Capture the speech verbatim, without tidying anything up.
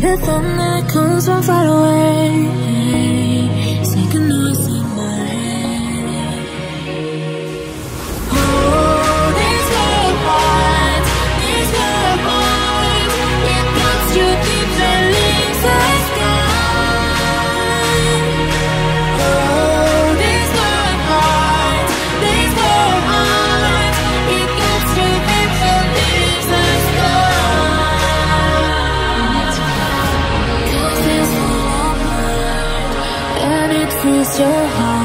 rhythm that comes from far away. It's like a noise in my head. Oh, these were words, these were words. It cuts you deep and leaves the sky. Oh, these were words, these were words. It cuts you deep and leaves the sky. Cause it's all apart, and it feels your heart.